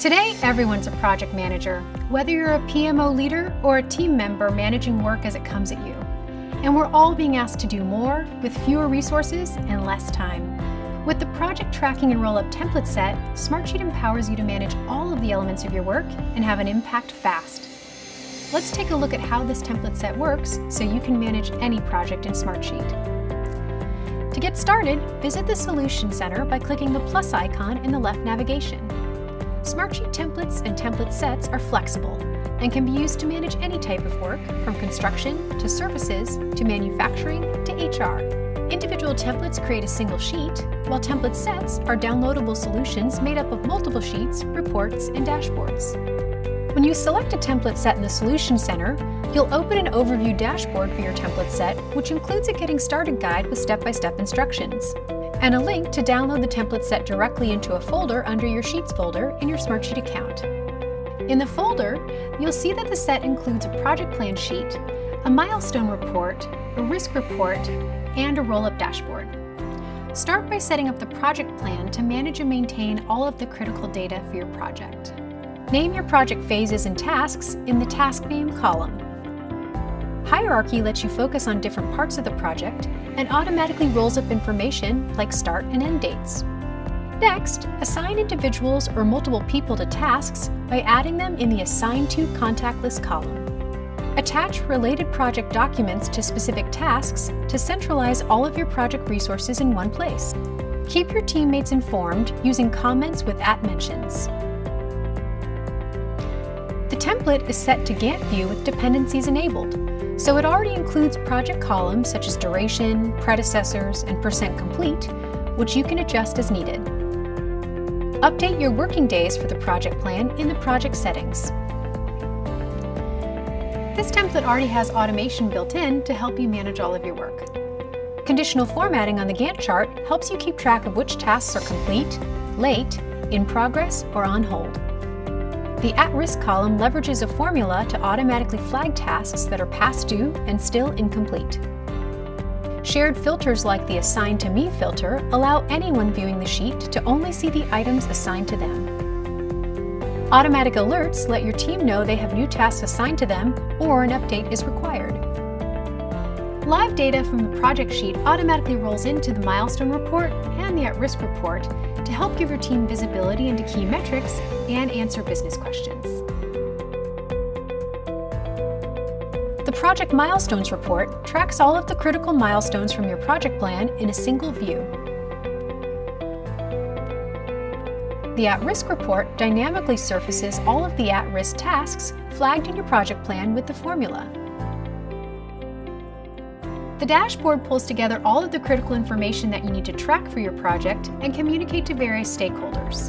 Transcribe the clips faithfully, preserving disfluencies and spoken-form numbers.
Today, everyone's a project manager, whether you're a P M O leader or a team member managing work as it comes at you. And we're all being asked to do more with fewer resources and less time. With the project tracking and Rollup template set, Smartsheet empowers you to manage all of the elements of your work and have an impact fast. Let's take a look at how this template set works so you can manage any project in Smartsheet. To get started, visit the Solution Center by clicking the plus icon in the left navigation. Smartsheet templates and template sets are flexible and can be used to manage any type of work, from construction to services to manufacturing to H R. Individual templates create a single sheet, while template sets are downloadable solutions made up of multiple sheets, reports, and dashboards. When you select a template set in the Solution Center, you'll open an overview dashboard for your template set, which includes a Getting Started guide with step-by-step instructions, and a link to download the template set directly into a folder under your Sheets folder in your Smartsheet account. In the folder, you'll see that the set includes a project plan sheet, a milestone report, a risk report, and a Rollup dashboard. Start by setting up the project plan to manage and maintain all of the critical data for your project. Name your project phases and tasks in the Task Name column. Hierarchy lets you focus on different parts of the project and automatically rolls up information like start and end dates. Next, assign individuals or multiple people to tasks by adding them in the Assign to Contact List column. Attach related project documents to specific tasks to centralize all of your project resources in one place. Keep your teammates informed using comments with at mentions. The template is set to Gantt view with dependencies enabled, so it already includes project columns such as duration, predecessors, and percent complete, which you can adjust as needed. Update your working days for the project plan in the project settings. This template already has automation built in to help you manage all of your work. Conditional formatting on the Gantt chart helps you keep track of which tasks are complete, late, in progress, or on hold. The At-Risk column leverages a formula to automatically flag tasks that are past due and still incomplete. Shared filters like the Assign to Me filter allow anyone viewing the sheet to only see the items assigned to them. Automatic alerts let your team know they have new tasks assigned to them or an update is required. Live data from the project sheet automatically rolls into the Milestone report and the At-Risk report to help give your team visibility into key metrics and answer business questions. The Project Milestones report tracks all of the critical milestones from your project plan in a single view. The At-Risk report dynamically surfaces all of the at-risk tasks flagged in your project plan with the formula. The dashboard pulls together all of the critical information that you need to track for your project and communicate to various stakeholders.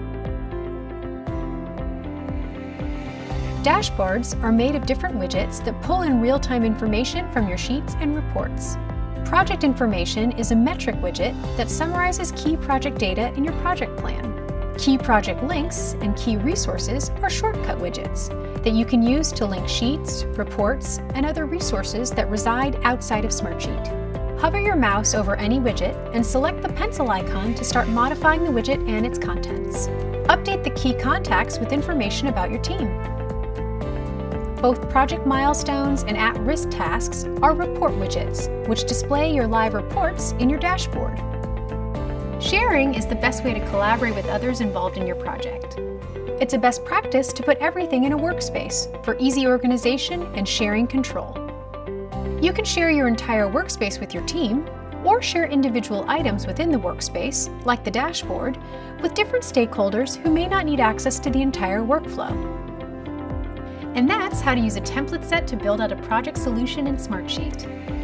Dashboards are made of different widgets that pull in real-time information from your sheets and reports. Project Information is a metric widget that summarizes key project data in your project plan. Key project links and key resources are shortcut widgets that you can use to link sheets, reports, and other resources that reside outside of Smartsheet. Hover your mouse over any widget and select the pencil icon to start modifying the widget and its contents. Update the key contacts with information about your team. Both project milestones and at-risk tasks are report widgets, which display your live reports in your dashboard. Sharing is the best way to collaborate with others involved in your project. It's a best practice to put everything in a workspace for easy organization and sharing control. You can share your entire workspace with your team, or share individual items within the workspace, like the dashboard, with different stakeholders who may not need access to the entire workflow. And that's how to use a template set to build out a project solution in Smartsheet.